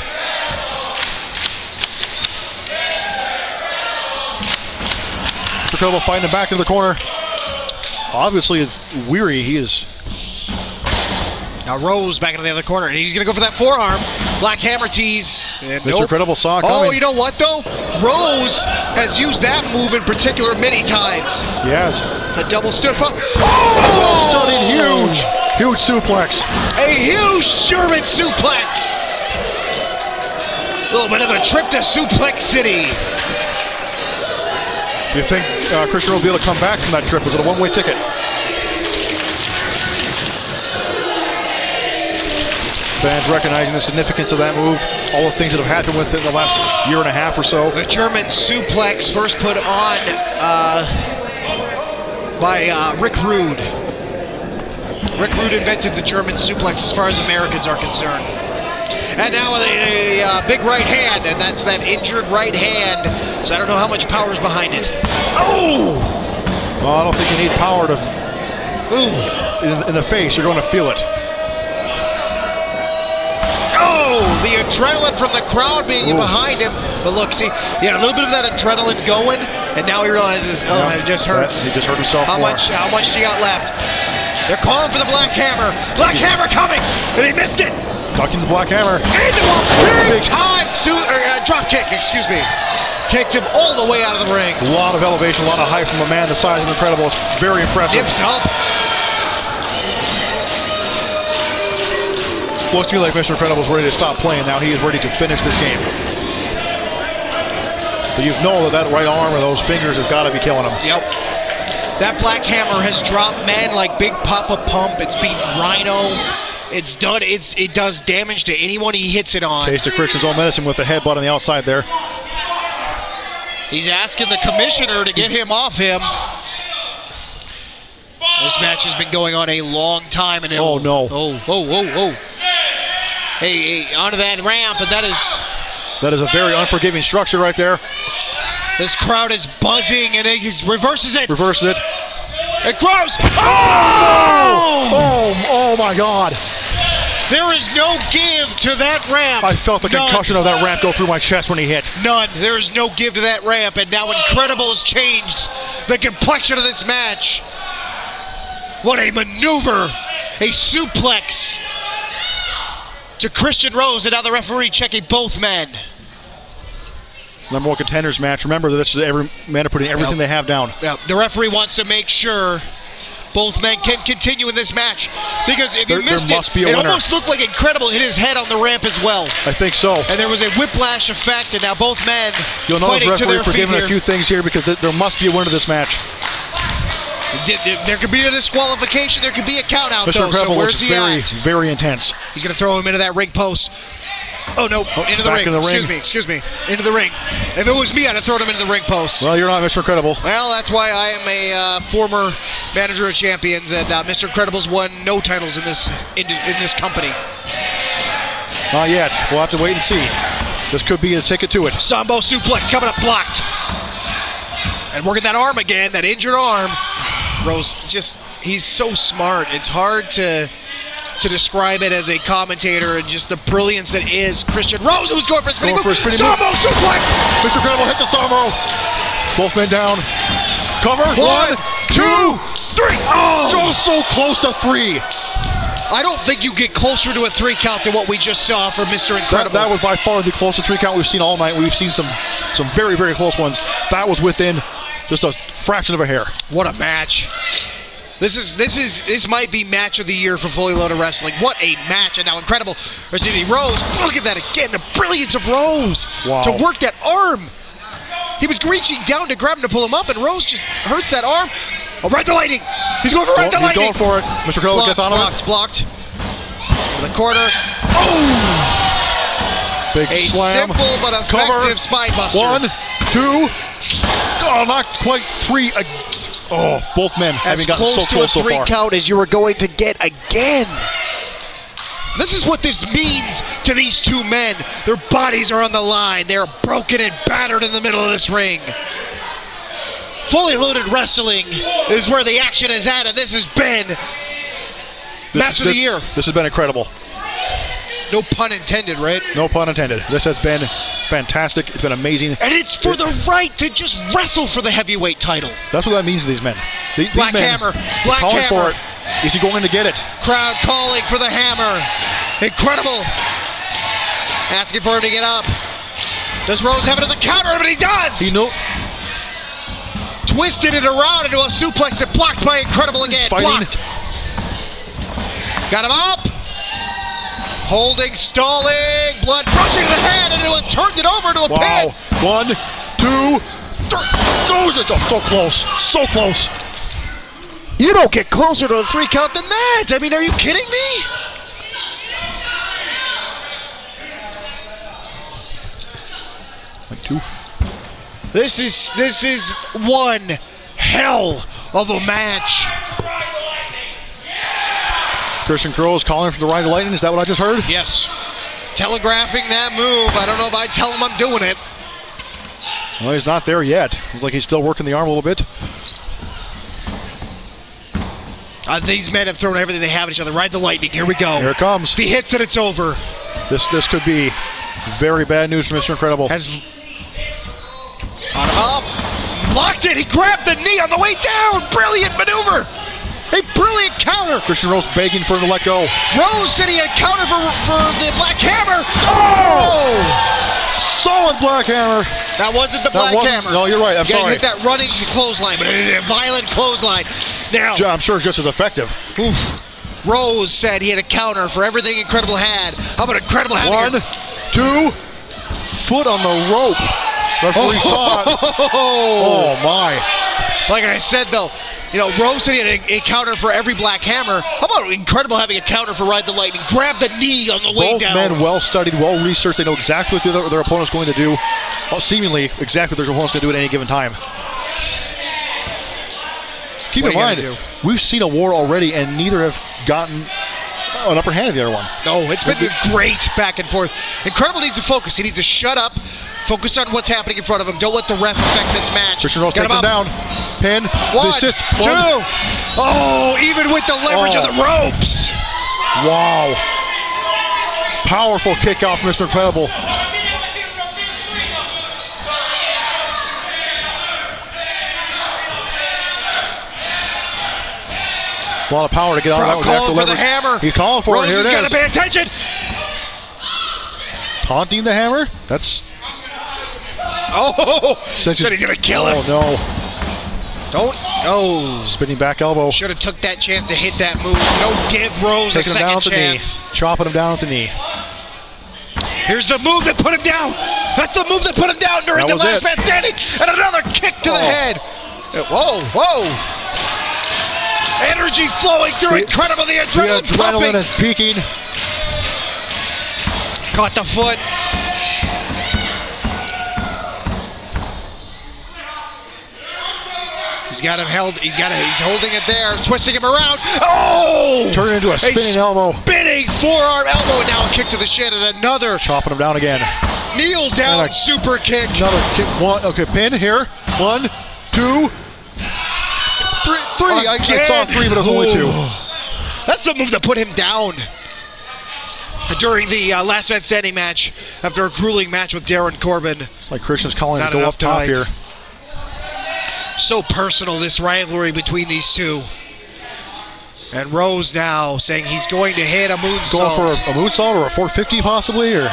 Mister Incredible fighting him back into the corner. Obviously, is weary. He is. Now Rose back into the other corner, and he's going to go for that forearm. Black hammer tease. And Mister nope. Incredible saw it Oh, coming. you know what, though? Rose has used that move in particular many times. Yes. A double stood pump. Oh! Stunning, huge, huge suplex. A huge German suplex. A little bit of a trip to Suplex City. Do you think uh, Christian will be able to come back from that trip? Was it a one-way ticket? Fans recognizing the significance of that move, all the things that have happened with it in the last year and a half or so. The German suplex first put on uh, by uh, Rick Rude. Rick Rude invented the German suplex as far as Americans are concerned. And now a, a, a big right hand, and that's that injured right hand. So I don't know how much power is behind it. Oh! Well, I don't think you need power to. Ooh! In, in the face, you're going to feel it. Oh, the adrenaline from the crowd being Ooh. behind him. But look, see, yeah, a little bit of that adrenaline going. And now he realizes, oh, Yeah, it just hurts. that- he just hurt himself How more. much? How much do you got left? They're calling for the Black Hammer. Black Hammer coming, and he missed it. Ducking the Black Hammer. Into a big time su- or, uh, drop kick. Excuse me. Kicked him all the way out of the ring. A lot of elevation, a lot of height from a man the size of Inkredible. It's very impressive. Dips up. Looks to me like Mister Incredible's ready to stop playing now. He is ready to finish this game. But you know that that right arm or those fingers have got to be killing him. Yep. That Black Hammer has dropped men like Big Papa Pump. It's beaten Rhino. It's done. It's it does damage to anyone he hits it on. Taste of Christian's own medicine with the headbutt on the outside there. He's asking the commissioner to get him off him. This match has been going on a long time, and it, Oh no! Oh, oh, oh, oh! Hey, hey, onto that ramp, and that is. That is a very unforgiving structure right there. This crowd is buzzing, and he reverses it. Reversed it. It grows. Oh! Oh! Oh my God! There is no give to that ramp. I felt the None. concussion of that ramp go through my chest when he hit. None. There is no give to that ramp, and now Inkredible has changed the complexion of this match. What a maneuver! A suplex to Christian Rose, and now the referee checking both men. Number one contenders match. Remember, this is every man are putting everything Yep. they have down. Yep. The referee wants to make sure both men can continue in this match, because if There- you there missed must it, be a it winner. almost looked like Inkredible hit his head on the ramp as well, I think so. and there was a whiplash effect, and now both men You'll know the fighting to referee their feet forgiving here. a few things here because th there must be a winner to this match. Did- there- There could be a disqualification. There could be a count out Mister though. So Incredible where's looks he very, at? very intense. He's going to throw him into that ring post. Oh no! into the back ring. in the Excuse ring. me. Excuse me. Into the ring. If it was me, I'd have thrown him into the ring post. Well, you're not Mister Incredible. Well, that's why I am a uh, former manager of champions, and uh, Mister Incredible's won no titles in this in, in this company. Not yet. We'll have to wait and see. This could be a ticket to it. Sambo suplex coming up, blocked, and working that arm again, that injured arm. Rose, just he's so smart. It's hard to to describe it as a commentator, and just the brilliance that is Christian Rose, who's going for a spinning Going move. for a spinning move. Sambo suplex. Mister Incredible hit the Sambo. Both men down. Cover. One, two, three. Oh! Just so close to three. I don't think you get closer to a three count than what we just saw from Mister That, Incredible. that was by far the closest three count we've seen all night. We've seen some, some very, very close ones. That was within just a fraction of a hair. What a match. This is this is this might be match of the year for Fully Loaded Wrestling. What a match. And now Incredible, or excuse me, Rose, look at that again, the brilliance of Rose. Wow. To work that arm. He was reaching down to grab him to pull him up, and Rose just hurts that arm. Oh, Ride the Lightning. He's going for Ride the He's Lightning. going for it. Mister Incredible Blocked, gets on blocked, him. blocked. To the corner. Oh! Big A slam. simple but effective Cover. spine buster. One, two. Oh, not quite three. Uh, Oh, both men As having gotten close so to close a so three far. count as you were going to get again. This is what this means to these two men. Their bodies are on the line. They're broken and battered in the middle of this ring. Fully Loaded Wrestling is where the action is at, and this has been This- match of this- the year. This has been incredible. No pun intended, right? No pun intended. This has been fantastic. It's been amazing. And it's for the right to just wrestle for the heavyweight title. That's what that means to these men. The- These Black men Hammer, Black calling Hammer. for it. Is he going to get it? Crowd calling for the hammer. Incredible. Asking for him to get up. Does Rose have it at the counter? But he does. He knew. Twisted it around into a suplex, but blocked by Incredible again. Fighting. Blocked. Got him up. Holding, stalling, blood rushing to the head, and it turned it over to a Wow. pin. One, two, three. Oh, it's so close. So close. You don't get closer to a three count than that. I mean, are you kidding me? Like two. This is this is one hell of a match. Christian Crow is calling for the Ride the Lightning. Is that what I just heard? Yes. Telegraphing that move. I don't know if I'd tell him I'm doing it. Well, he's not there yet. Looks like he's still working the arm a little bit. Uh, these men have thrown everything they have at each other. Ride the Lightning. Here we go. Here it comes. If he hits it, it's over. This this could be very bad news for Mister Incredible. Has on him up. blocked it. He grabbed the knee on the way down. Brilliant maneuver. A brilliant counter. Christian Rose begging for him to let go. Rose said he had counter for, for the Black Hammer. Oh! Solid Black Hammer. That wasn't the That Black wasn't- Hammer. no, you're right. I'm you gotta sorry. hit that running clothesline, but a violent clothesline. Now, I'm sure it's just as effective. oof, Rose said he had a counter for everything Inkredible had. How about Inkredible having One, two, foot on the rope. Referee saw it. Oh my. Like I said though, you know, Rose said he had a, a counter for every Black Hammer. How about Inkredible having a counter for Ride the Lightning? Grab the knee on the way Both down. men well studied, well researched. They know exactly what their, their opponent's going to do. Well, seemingly exactly what their opponent's going to do at any given time. Keep What in are you mind, gonna we've seen a war already, and neither have gotten an upper hand of the other one. No, it's been great back and forth. Inkredible needs to focus. He needs to shut up, focus on what's happening in front of him. Don't let the ref affect this match. Christian Rose Get taking him up. down. Pin. One, Assist. two. One. Oh, even with the leverage Oh. of the ropes. Wow. Powerful kick out from Mister Inkredible. A lot of power to get out of that. Crowd with after calling for the leverage. hammer. He's calling for Rose it. Here has it got to is. pay attention. Taunting the hammer. That's. Oh, Said said he's going to kill Oh him. no. Don't. Oh. Spinning back elbow. Should have took that chance to hit that move. Don't give Rose Taking a him down second at the chance. knee. Chopping him down at the knee. Here's the move that put him down. That's the move that put him down during That the was last it. man standing. And another kick to Oh. the head. Whoa, whoa. Energy flowing through. The- Incredible. The The adrenaline, adrenaline pumping. is peaking. Caught the foot. He's got him held. He's got it. He's holding it there, twisting him around. Oh! Turning into a spinning elbow. Spinning forearm elbow. Now a kick to the shin and another Chopping him down again. kneel down And a- super kick. Another kick. One. Okay, pin here. One, two, three. Three. I, I saw three, but it was only two. That's the move that put him down during the uh, last man standing match after a grueling match with Darin Corbin. Like Christian's calling Not to go enough up top tonight. here. So personal, this rivalry between these two. And Rose now saying he's going to hit a moonsault. Going for a, a moonsault or a four fifty possibly, or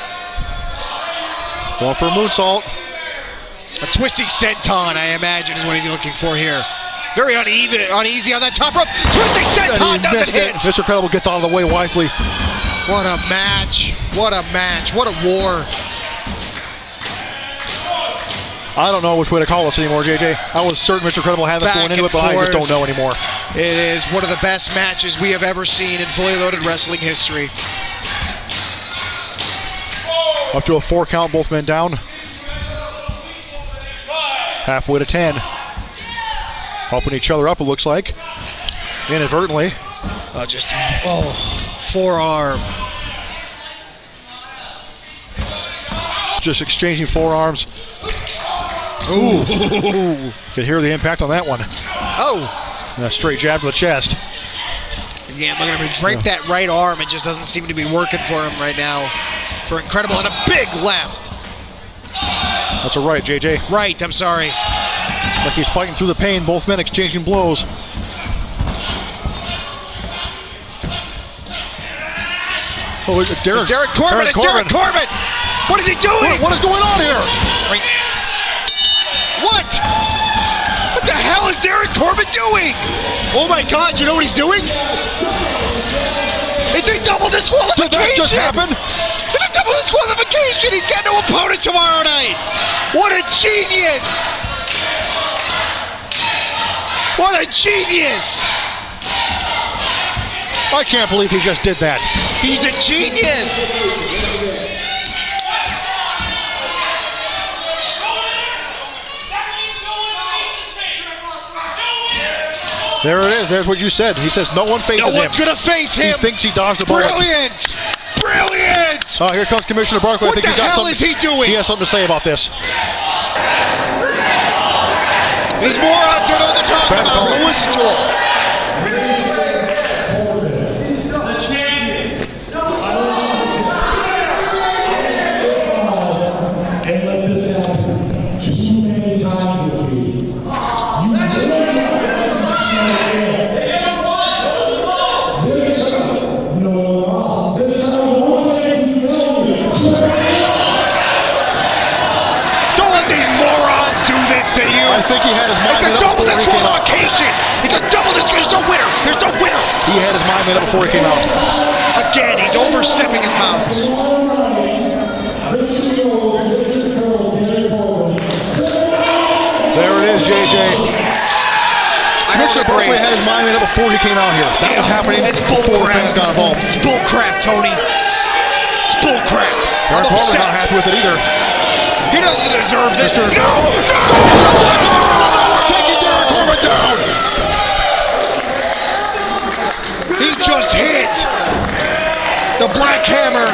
going for a moonsault. A twisting senton, I imagine, is what he's looking for here. Very uneven, uneasy on that top rope. Twisting And senton he doesn't missed hit. it. Mister Inkredible gets out of the way wisely. What a match. What a match. What a war. I don't know which way to call this anymore, J J. I was certain Mister Inkredible had this Back going into and it, but I just forth. don't know anymore. It is one of the best matches we have ever seen in fully loaded wrestling history. Up to a four count, both men down. Halfway to ten. Helping each other up, it looks like. Inadvertently. Uh, just, oh, forearm. Just exchanging forearms. Ooh. Could hear the impact on that one. Oh. And a straight jab to the chest. Again, look at him drape that right arm. It just doesn't seem to be working for him right now. For Inkredible, and a big left. That's a right, J J. Right, I'm sorry. Like he's fighting through the pain, both men exchanging blows. Oh, it's Darin. It's Darin Corbin. It's Darin Corbin. What is he doing? What, what is going on here? Wait. What? What the hell is Darin Corbin doing? Oh my God! You know what he's doing? It's a double disqualification. Did that just happen? It's a double disqualification. He's got no opponent tomorrow night. What a genius! What a genius! I can't believe he just did that. He's a genius! There it is. There's what you said. He says no one faces No him. one's gonna face him. He thinks he dodged the bullet. Brilliant! Brilliant! Oh, here comes Commissioner Barkley. What I think the he's got hell something, is he doing? He has something to say about this. These morons don't know what they're talking Back about. ball. Go listen to him. And let this happen too many times with me. think he had his mind It's a made up double before he came out. disqualification. It's a double disqualification. There's no winner. There's no winner. He had his mind made up before he came out. Again, he's overstepping his bounds. There it is, J J. Mister Barkley had his mind made up before he came out here. That Yeah, was happening it's bull before crap. fans got involved. It's bull crap, Tony. It's bull crap. Darin I'm Corbin's not upset. happy with it either. He doesn't deserve this. Mister No! No! We're taking Darin Corbin down. He just hit the Black Hammer.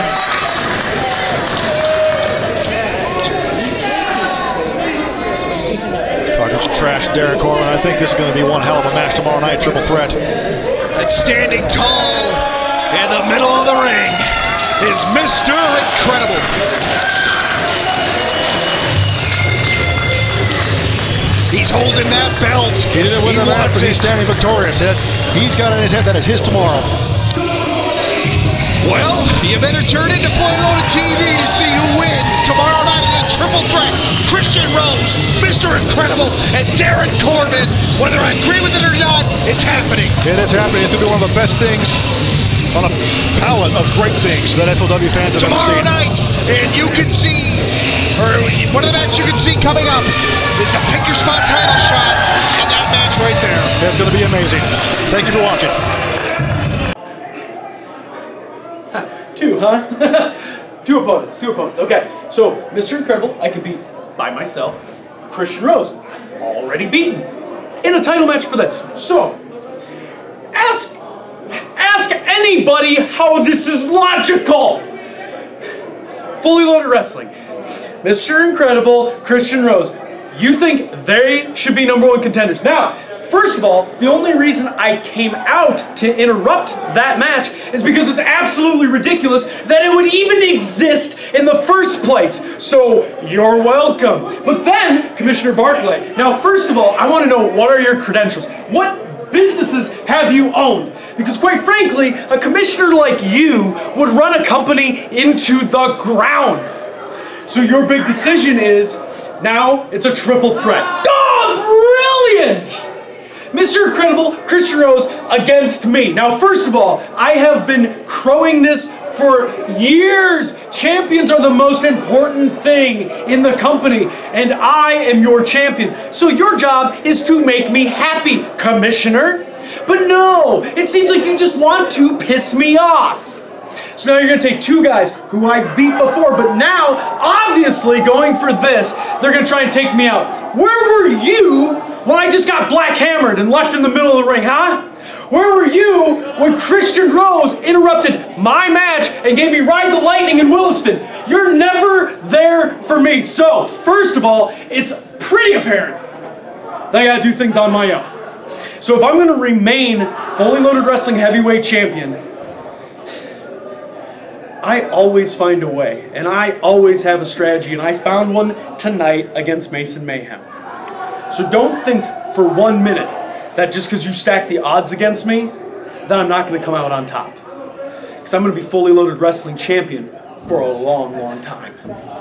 Talking some trash to Darin Corbin. I think this is going to be one hell of a match tomorrow night, triple threat. And standing tall in the middle of the ring is Mister Incredible. He's holding that belt. He didn't win He the match, wants but he's it. standing victorious. He's got it in his head that is his tomorrow. Well, you better turn into Fully Loaded T V to see who wins tomorrow night in a triple threat. Christian Rose, Mister Incredible, and Darin Corbin. Whether I agree with it or not, it's happening. It is happening. It's going to be one of the best things on a palette of great things that F L W fans have Tomorrow ever seen. night, and you can see, or one of the matches you can see coming up is the Pick Your Spot title shot, and that match right there. It's going to be amazing. Thank you for watching. Two, huh? two opponents, two opponents. Okay, so Mister Incredible, I could beat by myself. Christian Rose, already beaten. In a title match for this. So, ask, ask anybody how this is logical. Fully Loaded Wrestling. Mister Incredible, Christian Rose. You think they should be number one contenders. Now, first of all, the only reason I came out to interrupt that match is because it's absolutely ridiculous that it would even exist in the first place. So, you're welcome. But then, Commissioner Barkley, now first of all, I want to know, what are your credentials? What businesses have you owned? Because quite frankly, a commissioner like you would run a company into the ground. So your big decision is, now it's a triple threat. Oh, brilliant! Mister Incredible, Christian Rose against me. Now, first of all, I have been crowing this for years. Champions are the most important thing in the company, and I am your champion. So your job is to make me happy, Commissioner. But no, it seems like you just want to piss me off. So now you're going to take two guys who I've beat before, but now, obviously, going for this, they're going to try and take me out. Where were you when I just got black hammered and left in the middle of the ring, huh? Where were you when Christian Rose interrupted my match and gave me Ride the Lightning in Williston? You're never there for me. So, first of all, it's pretty apparent that I gotta do things on my own. So if I'm gonna remain Fully Loaded Wrestling Heavyweight Champion, I always find a way, and I always have a strategy, and I found one tonight against Macen Mayham. So don't think for one minute that just because you stack the odds against me, that I'm not going to come out on top. Because I'm going to be Fully Loaded Wrestling Champion for a long, long time.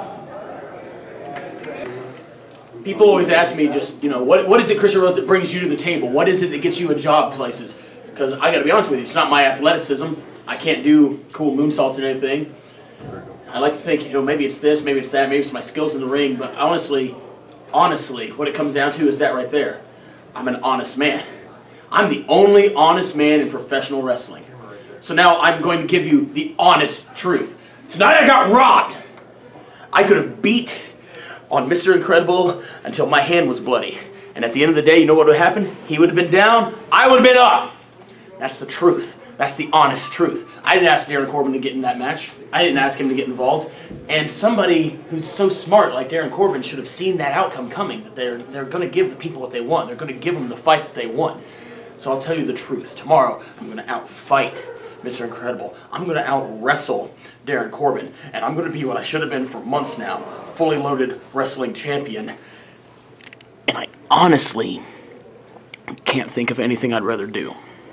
People always ask me just, you know, what, what is it, Christian Rose, that brings you to the table? What is it that gets you a job places? Because I got to be honest with you, it's not my athleticism. I can't do cool moonsaults and anything. I like to think, you know, maybe it's this, maybe it's that, maybe it's my skills in the ring, but honestly, honestly, what it comes down to is that right there. I'm an honest man. I'm the only honest man in professional wrestling. So now I'm going to give you the honest truth. Tonight I got robbed. I could have beat on Mister Incredible until my hand was bloody. And at the end of the day, you know what would have happened? He would have been down, I would have been up. That's the truth. That's the honest truth. I didn't ask Darin Corbin to get in that match. I didn't ask him to get involved. And somebody who's so smart like Darin Corbin should have seen that outcome coming, that they're, they're going to give the people what they want. They're going to give them the fight that they want. So I'll tell you the truth. Tomorrow, I'm going to outfight Mister Incredible. I'm going to out-wrestle Darin Corbin. And I'm going to be what I should have been for months now, Fully Loaded Wrestling Champion. And I honestly can't think of anything I'd rather do.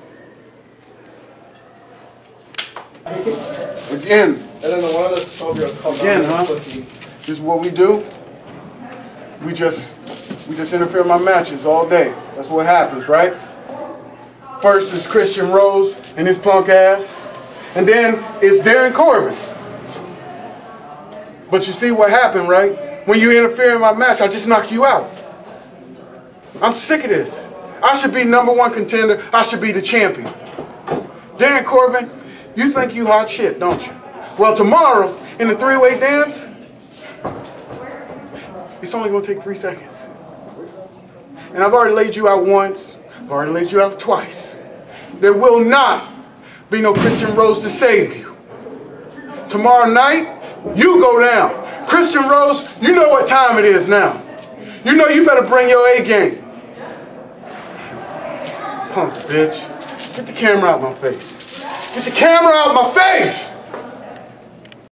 Again, again, huh? This is what we do. We just we just interfere in my matches all day. That's what happens, right? First is Christian Rose and his punk ass, and then it's Darin Corbin. But you see what happened, right? When you interfere in my match, I just knock you out. I'm sick of this. I should be number one contender. I should be the champion. Darin Corbin, you think you hot shit, don't you? Well, tomorrow, in the three-way dance, it's only gonna take three seconds. And I've already laid you out once. I've already laid you out twice. There will not be no Christian Rose to save you. Tomorrow night, you go down. Christian Rose, you know what time it is now. You know you better bring your A game. Punk bitch. Get the camera out my face. Get the camera out my face!